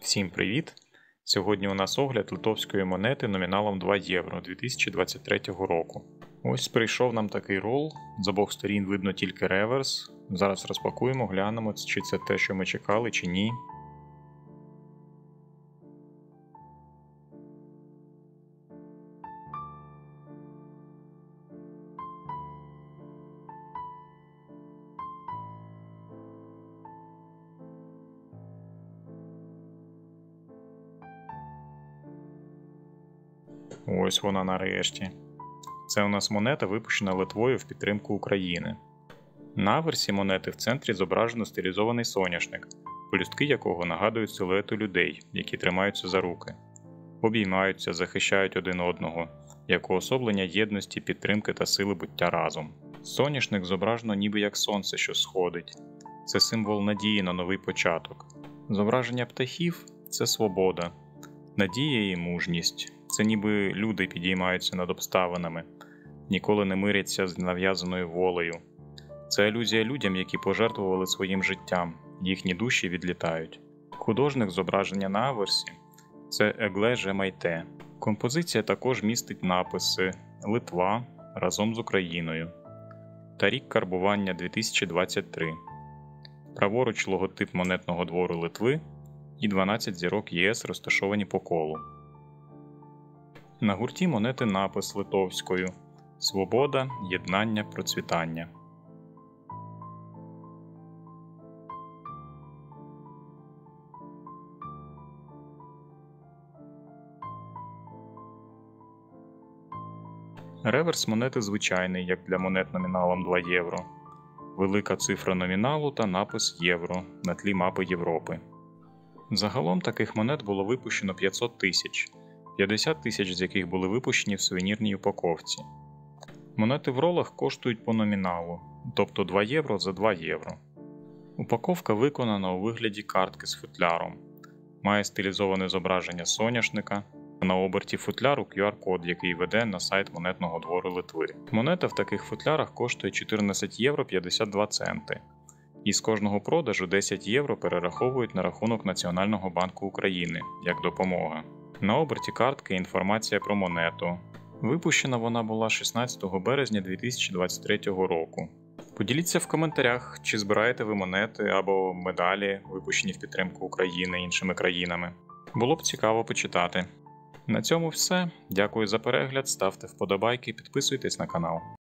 Всім привіт! Сьогодні у нас огляд литовської монети номіналом 2 євро 2023 року. Ось прийшов нам такий рол, з обох сторін видно тільки реверс. Зараз розпакуємо, глянемо, чи це те, що ми чекали, чи ні. Ось вона нарешті. Це у нас монета, випущена Литвою в підтримку України. На аверсі монети в центрі зображено стилізований соняшник, пелюстки якого нагадують силуети людей, які тримаються за руки, обіймаються, захищають один одного, як уособлення єдності, підтримки та сили буття разом. Соняшник зображено ніби як сонце, що сходить. Це символ надії на новий початок. Зображення птахів – це свобода, надія і мужність. Це ніби люди підіймаються над обставинами, ніколи не миряться з нав'язаною волею. Це алюзія людям, які пожертвували своїм життям, їхні душі відлітають. Художник зображення на аверсі – це Егле Жемайте. Композиція також містить написи «Литва разом з Україною» та рік карбування 2023. Праворуч логотип монетного двору Литви і 12 зірок ЄС розташовані по колу. На гурті монети напис литовською «Свобода, єднання, процвітання». Реверс монети звичайний, як для монет номіналом 2 євро. Велика цифра номіналу та напис «Євро» на тлі мапи Європи. Загалом таких монет було випущено 500 тисяч, 50 тисяч з яких були випущені в сувенірній упаковці. Монети в ролах коштують по номіналу, тобто 2 євро за 2 євро. Упаковка виконана у вигляді картки з футляром. Має стилізоване зображення соняшника, а на оберті футляру QR-код, який веде на сайт монетного двору Литви. Монета в таких футлярах коштує 14 євро 52 центи. І з кожного продажу 10 євро перераховують на рахунок Національного банку України, як допомога. На оберті картки інформація про монету. Випущена вона була 16 березня 2023 року. Поділіться в коментарях, чи збираєте ви монети або медалі, випущені в підтримку України іншими країнами. Було б цікаво почитати. На цьому все. Дякую за перегляд, ставте вподобайки, підписуйтесь на канал.